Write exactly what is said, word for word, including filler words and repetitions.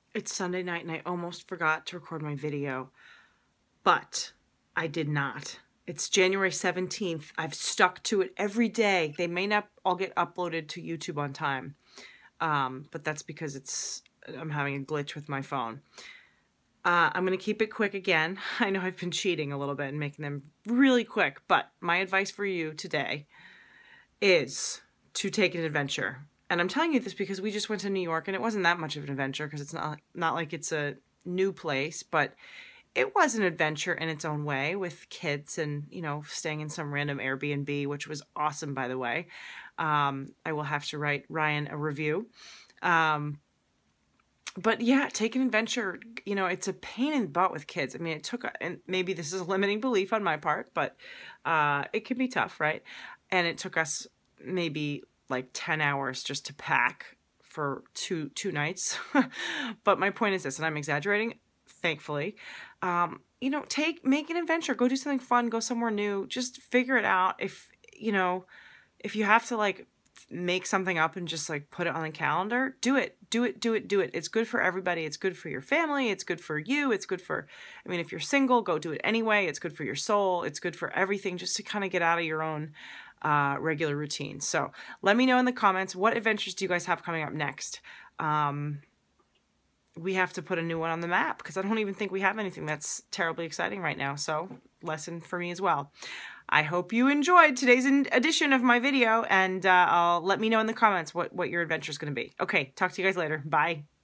It's Sunday night and I almost forgot to record my video, but I did not. It's January seventeenth. I've stuck to it every day. They may not all get uploaded to YouTube on time, um, but that's because it's I'm having a glitch with my phone. Uh, I'm going to keep it quick again. I know I've been cheating a little bit and making them really quick, but my advice for you today is to take an adventure. And I'm telling you this because we just went to New York and it wasn't that much of an adventure because it's not, not like it's a new place, but it was an adventure in its own way with kids and, you know, staying in some random Airbnb, which was awesome, by the way. Um, I will have to write Ryan a review. Um, but yeah, take an adventure. You know, it's a pain in the butt with kids. I mean, it took, and maybe this is a limiting belief on my part, but uh, it can be tough, right? And it took us maybe like ten hours just to pack for two two nights. But my point is this, and I'm exaggerating, thankfully. Um, you know, take make an adventure. Go do something fun. Go somewhere new. Just figure it out. If, you know, if you have to like make something up and just like put it on the calendar, do it. Do it, do it, do it. It's good for everybody. It's good for your family. It's good for you. It's good for, I mean, if you're single, go do it anyway. It's good for your soul. It's good for everything, just to kind of get out of your own uh, regular routine. So let me know in the comments, what adventures do you guys have coming up next? Um, we have to put a new one on the map because I don't even think we have anything that's terribly exciting right now. So lesson for me as well. I hope you enjoyed today's edition of my video, and uh, I'll let me know in the comments what, what your adventure is going to be. Okay, talk to you guys later. Bye.